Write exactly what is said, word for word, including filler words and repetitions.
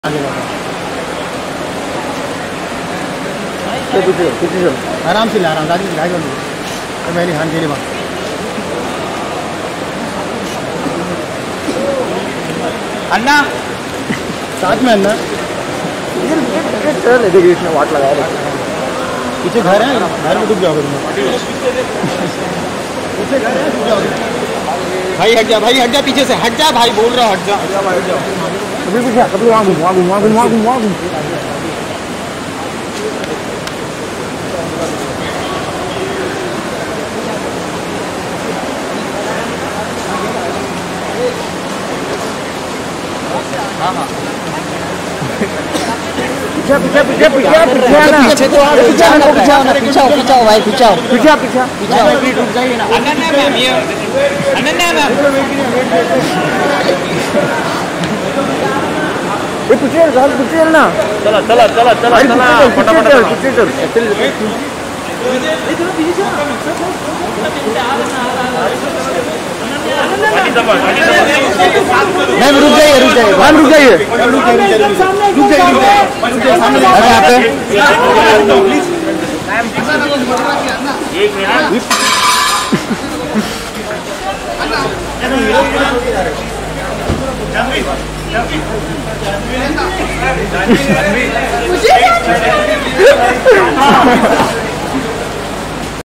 आराम से ला रहा हूँ गाड़ी तो मेरी हाथ तेरे बात अन्ना साथ में अन्ना चल देखिए इसमें वाट लगा रहे पीछे घर है घर में डूब जाओगे पीछे घर है डूब जाओगे भाई हट जा भाई हट जा पीछे से हट जा भाई बोल रहा हट जा हट जा भाई हट जा कभी पीछे कभी वहाँ घूम वहाँ घूम वहाँ घूम वहाँ घूम वहाँ घूम हाँ हाँ पीछा पीछा पीछा पीछा पीछा ना पीछे तो पीछा ना पीछा ना पीछा पीछा भाई पीछा पीछा पीछा पीछा रुक जाइए ना अनन्या मैम ये अनन्या मैम ये पीछे गाल पीछे ना चला चला चला चला चला फटाफट पीछे चल मैम रुक जाइए रुक जाइए मैम रुक जाइए रुक जाइए रुक जाइए रुक जाइए सामने यहाँ पे एक मिनट